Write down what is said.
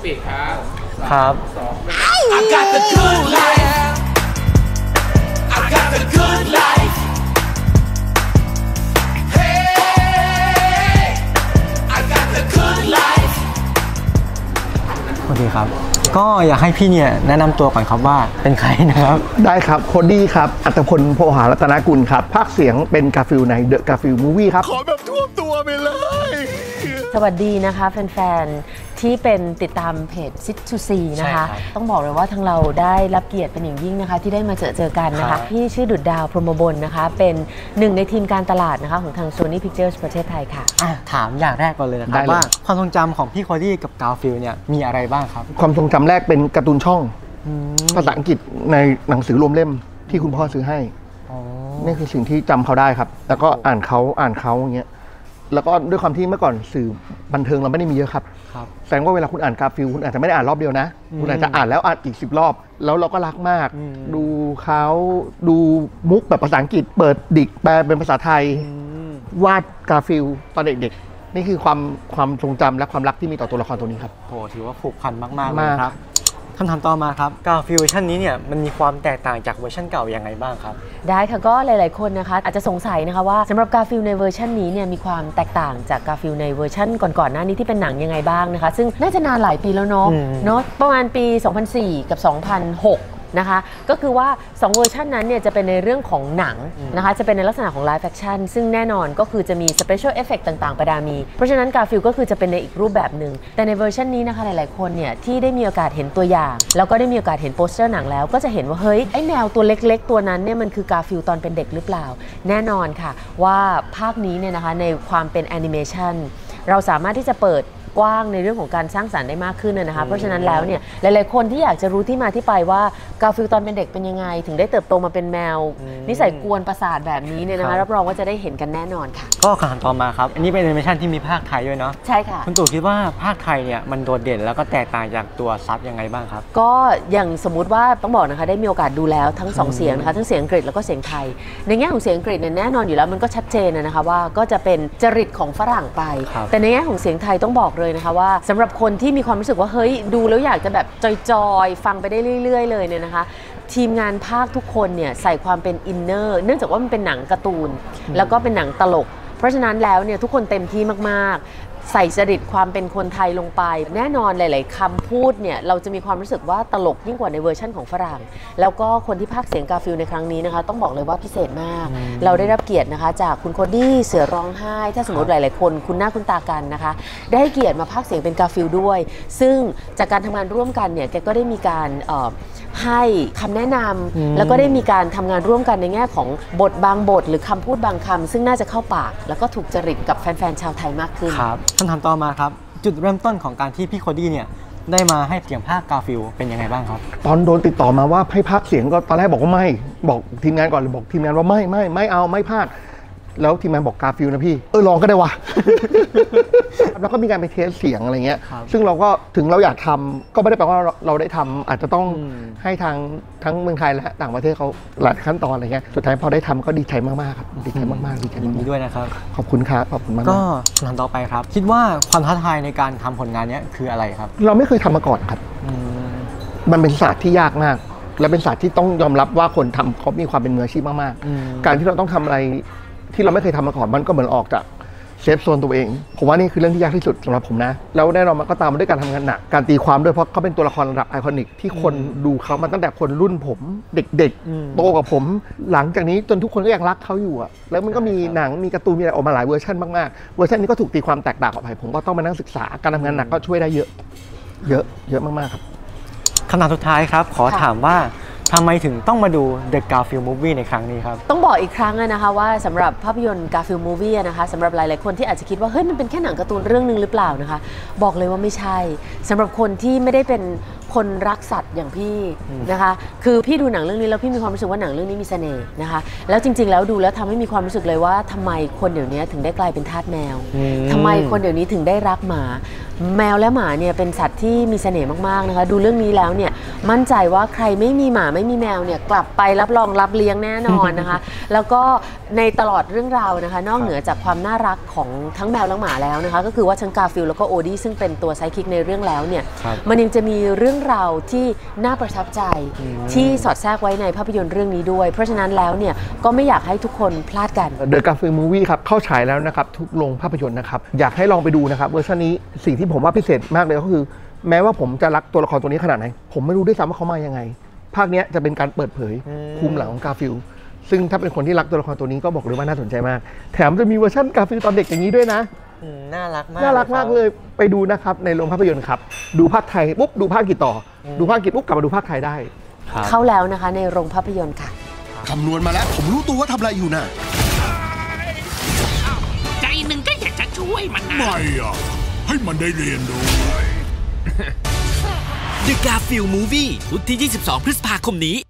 ปีกครับครับ I got the good life I got the good life Hey I got the good life สวัสดีครับก็อยากให้พี่เนี่ยแนะนำตัวก่อนครับว่าเป็นใครนะครับได้ครับโคดี้ครับอัตพลโพหารัตนกุลครับภาคเสียงเป็นกาฟิลในเดอะกาฟิลมูวี่ครับขอแบบท่วมตัวไปเลยสวัสดีนะคะแฟนๆที่เป็นติดตามเพจซิททูซีนะคะต้องบอกเลยว่าทางเราได้รับเกียรติเป็นอย่างยิ่งนะคะที่ได้มาเจอกันนะคะพี่ชื่อดุจดาวพรหมบลนะคะเป็นหนึ่งในทีมการตลาดนะคะของทาง Sony Pictures ประเทศไทยค่ะถามอย่างแรกก่อนเลยนะครับว่าความทรงจำของพี่โคดี้กับกาฟิลเนี่ยมีอะไรบ้างครับความทรงจำแรกเป็นการ์ตูนช่องภาษาอังกฤษในหนังสือรวมเล่มที่คุณพ่อซื้อให้นี่คือสิ่งที่จำเขาได้ครับแล้วก็อ่านเขาอย่างเงี้ยแล้วก็ด้วยความที่เมื่อก่อนสื่อบันเทิงเราไม่ได้มีเยอะครับแสดงว่าเวลาคุณอ่านกาฟิลคุณอาจจะไม่ได้อ่านรอบเดียวนะคุณอาจจะอ่านแล้วอ่านอีก10 รอบแล้วเราก็รักมากดูเขาดูมุกแบบภาษาอังกฤษเปิดดิกแปลเป็นภาษาไทยวาดกาฟิลตอนเด็กๆนี่คือความทรงจำและความรักที่มีต่อตัวละครตัวนี้ครับโหถือว่าผูกพันมากๆเลยครับคำถามต่อมาครับกาฟิลเวอร์ชันนี้เนี่ยมันมีความแตกต่างจากเวอร์ชันเก่ายังไงบ้างครับได้ค่ะก็หลายๆคนนะคะอาจจะสงสัยนะคะว่าสำหรับกาฟิลในเวอร์ชันนี้เนี่ยมีความแตกต่างจากกาฟิลในเวอร์ชันก่อนๆหน้านี้ที่เป็นหนังยังไงบ้างนะคะซึ่งน่าจะนานหลายปีแล้วเนาะประมาณปี 2004 กับ 2006นะคะก็คือว่า2เวอร์ชันนั้นเนี่ยจะเป็นในเรื่องของหนังนะคะจะเป็นในลักษณะของ Live Action ซึ่งแน่นอนก็คือจะมี Special Effect ต่างๆประดามีเพราะฉะนั้นกาฟิลก็คือจะเป็นในอีกรูปแบบหนึ่งแต่ในเวอร์ชันนี้นะคะหลายๆคนเนี่ยที่ได้มีโอกาสเห็นตัวอย่างแล้วก็ได้มีโอกาสเห็นโปสเตอร์หนังแล้วก็จะเห็นว่าเฮ้ยไอ้แมวตัวเล็กๆตัวนั้นเนี่ยมันคือกาฟิลตอนเป็นเด็กหรือเปล่าแน่นอนค่ะว่าภาคนี้เนี่ยนะคะในความเป็นแอนิเมชันเราสามารถที่จะเปิดกว้างในเรื่องของการสร้างสรรค์ได้มากขึ้นนะคะเพราะฉะนั้นแล้วเนี่ยหลายๆคนที่อยากจะรู้ที่มาที่ไปว่ากาฟิลตอนเป็นเด็กเป็นยังไงถึงได้เติบโตมาเป็นแมวนิสัยกวนประสาทแบบนี้เนี่ยนะคะรับรองว่าจะได้เห็นกันแน่นอนค่ะก็คำถามต่อมาครับอันนี้เป็นแอนิเมชันที่มีภาคไทยด้วยเนาะใช่ค่ะคุณตู่คิดว่าภาคไทยเนี่ยมันโดดเด่นแล้วก็แตกต่างจากตัวซับยังไงบ้างครับก็อย่างสมมุติว่าต้องบอกนะคะได้มีโอกาสดูแล้วทั้ง2เสียงนะคะทั้งเสียงอังกฤษแล้วก็เสียงไทยในแง่ของเสียงอังกฤษเนี่ยแน่นอนอยู่แล้วมันก็ชัดเจนนะคะว่าก็จะเป็นจริตของฝรั่งไปแต่ในแง่ของเสียงไทยต้องบอกเลยนะคะว่าสำหรับคนที่มีความรู้สึกว่าเฮ้ยดูแล้วอยากจะแบบจอยๆฟังไปได้เรื่อยๆเลยเนี่ยนะคะทีมงานภาคทุกคนเนี่ยใส่ความเป็นอินเนอร์เนื่องจากว่ามันเป็นหนังการ์ตูนแล้วก็เป็นหนังตลกเพราะฉะนั้นแล้วเนี่ยทุกคนเต็มที่มากๆใส่จริตความเป็นคนไทยลงไปแน่นอนหลายๆคำพูดเนี่ยเราจะมีความรู้สึกว่าตลกยิ่งกว่าในเวอร์ชั่นของฝรั่งแล้วก็คนที่พากย์เสียงกาฟิลในครั้งนี้นะคะต้องบอกเลยว่าพิเศษมากเราได้รับเกียรตินะคะจากคุณโคดี้เสือร้องไห้ถ้าสมมติหลายๆคนคุณหน้าคุณตากันนะคะได้ให้เกียรติมาพากย์เสียงเป็นกาฟิลด้วยซึ่งจากการทำงานร่วมกันเนี่ยแกก็ได้มีการให้คำแนะนำแล้วก็ได้มีการทำงานร่วมกันในแง่ของบทบางบทหรือคำพูดบางคำซึ่งน่าจะเข้าปากแล้วก็ถูกจริตกับแฟนๆชาวไทยมากขึ้นครับคำถามต่อมาครับจุดเริ่มต้นของการที่พี่โคดี้เนี่ยได้มาให้เสียงภาคกาฟิลเป็นยังไงบ้างครับตอนโดนติดต่อมาว่าให้พากย์เสียงก็ตอนแรกบอกว่าไม่บอกทีมงานก่อนเลยบอกทีมงานว่าไม่เอาไม่พากย์แล้วทีมงานบอกกาฟิลนะพี่ลองก็ได้วะ แล้วก็มีการไปเทสเสียงอะไรเงี้ยซึ่งเราก็ถึงเราอยากทำก็ไม่ได้แปลว่าเราได้ทำอาจจะต้องให้ทางทั้งเมืองไทยและต่างประเทศเขาหลายขั้นตอนอะไรเงี้ยสุดท้ายพอได้ทำก็ดีใจมากๆครับดีใจมากๆดีใจยินดีด้วยนะครับขอบคุณครับขอบคุณมากก็คำถามต่อไปครับคิดว่าความท้าทายในการทำผลงานนี้คืออะไรครับเราไม่เคยทำมาก่อนครับมันเป็นศาสตร์ที่ยากมากและเป็นศาสตร์ที่ต้องยอมรับว่าคนทำเขามีความเป็นมืออาชีพมากๆการที่เราต้องทำอะไรที่เราไม่เคยทำมาก่อนมันก็เหมือนออกจากเซฟโซนตัวเองผมว่านี่คือเรื่องที่ยากที่สุดสำหรับผมนะแล้วแน่นอนมันก็ตามมาด้วยการทำงานหนักการตีความด้วยเพราะเขาเป็นตัวละครระดับไอคอนิกที่คนดูเขามาตั้งแต่คนรุ่นผมเด็กๆโตกับผมหลังจากนี้จนทุกคนก็ยังรักเขาอยู่อะแล้วมันก็มีหนังมีการ์ตูนมีอะไรออกมาหลายเวอร์ชันมากๆเวอร์ชันนี้ก็ถูกตีความแตกต่างออกไปผมก็ต้องมานั่งศึกษาการทำงานหนักก็ช่วยได้เยอะมากๆครับคำถามสุดท้ายครับขอถามว่าทำไมถึงต้องมาดู The Garfield Movie ในครั้งนี้ครับต้องบอกอีกครั้งนะคะว่าสำหรับภาพยนตร์ Garfield Movie นะคะสำหรับหลายๆคนที่อาจจะคิดว่าเฮ้ยมันเป็นแค่หนังการ์ตูนเรื่องนึงหรือเปล่านะคะบอกเลยว่าไม่ใช่สำหรับคนที่ไม่ได้เป็นคนรักสัตว์อย่างพี่นะคะคือพี่ดูหนังเรื่องนี้แล้วพี่มีความรู้สึกว่าหนังเรื่องนี้มีเสน่ห์นะคะแล้วจริงๆแล้วดูแล้วทำให้มีความรู้สึกเลยว่าทำไมคนเดี๋ยวนี้ถึงได้กลายเป็นทาสแมวทำไมคนเดี๋ยวนี้ถึงได้รักหมาแมวและหมาเนี่ยเป็นสัตว์ที่มีเสน่ห์มากๆนะคะดูเรื่องนี้แล้วเนี่ยมั่นใจว่าใครไม่มีหมาไม่มีแมวเนี่ยกลับไปรับรองรับเลี้ยงแน่นอนนะคะแล้วก็ในตลอดเรื่องราวนะคะนอกเหนือจากความน่ารักของทั้งแมวและหมาแล้วนะคะก็คือว่าทั้งกาฟิลแล้วก็โอดี้ซึ่งเป็นตัวไซคิกในเรื่องแล้วเนี่ยมันยังจะมีเรื่องราวที่น่าประทับใจที่สอดแทรกไว้ในภาพยนตร์เรื่องนี้ด้วยเพราะฉะนั้นแล้วเนี่ยก็ไม่อยากให้ทุกคนพลาดกัน The Garfield Movie ครับเข้าฉายแล้วนะครับทุกโรงภาพยนตร์นะครับอยากให้ลองไปดูนะครับเวอร์ชันนี้สิ่งที่ผมว่าพิเศษมากเลยก็คือแม้ว่าผมจะรักตัวละครตัวนี้ขนาดไหนผมไม่รู้ด้วยซ้ำว่าเขามายังไงภาคนี้จะเป็นการเปิดเผยภูมิหลังของกาฟิลซึ่งถ้าเป็นคนที่รักตัวละครตัวนี้ก็บอกเลยว่าน่าสนใจมากแถมจะมีเวอร์ชันกาฟิลตอนเด็กอย่างนี้ด้วยนะน่ารักมากน่ารักมากเลยไปดูนะครับในโรงภาพยนตร์ครับดูภาคไทยปุ๊บดูภาคกิจต่อดูภาคกิจปุ๊บกลับมาดูภาคไทยได้เข้าแล้วนะคะในโรงภาพยนตร์ค่ะคำนวณมาแล้วผมรู้ตัวว่าทำอะไรอยู่น่ะใจหนึ่งก็อยากจะช่วยมันนะไม่อะให้มันได้เรียนรู้ The Garfield Movie พุธที่ 22 พฤษภาคมนี้